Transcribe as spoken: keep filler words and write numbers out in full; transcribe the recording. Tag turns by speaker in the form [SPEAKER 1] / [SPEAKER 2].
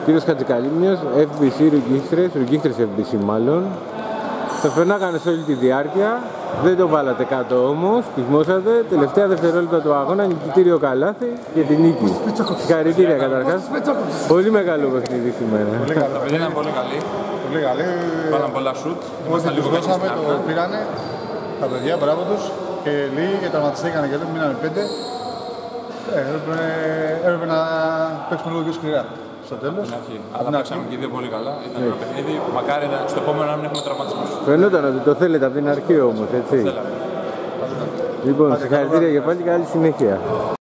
[SPEAKER 1] κύριος Χατζικαλήμνιος, εφ μπι σι Ρουγκίχτρες, Ρουγκίχτρες εφ μπι σι μάλλον. Σας περνάγανε σε όλη τη διάρκεια, δεν το βάλατε κάτω όμως, πεισμόσατε, τελευταία δευτερόλεπτα του αγώνα, νικητήριο καλάθι και την νίκη. Συγχαρητήρια καταρχάς. Πολύ μεγάλο παιχνίδι σήμερα.
[SPEAKER 2] Πολύ καλό.
[SPEAKER 3] Τα παιδιά ήταν πολύ καλοί.
[SPEAKER 2] Πολύ καλή.
[SPEAKER 3] Βάλαν πολλά σουτ.
[SPEAKER 2] Ό,τι τους δώσαμε το πήρανε τα παιδιά, μπράβο τους. Και λίγοι και τραυματιστήκανε και δεν μείνανε πέντε. Ε, έπρεπε, έπρεπε να παίξουμε λίγο πιο σκληρά στο τέλος.
[SPEAKER 3] Αλλά παίξαμε και οι δύο πολύ καλά. Ήταν ένα παιχνίδι. Μακάρι να, στο επόμενο να μην έχουμε τραυματισμούς.
[SPEAKER 1] Φαινόταν ότι το θέλετε από την αρχή όμως, έτσι.
[SPEAKER 3] Θέλαμε.
[SPEAKER 1] Λοιπόν, συγχαρητήρια και πάλι, καλή συνέχεια.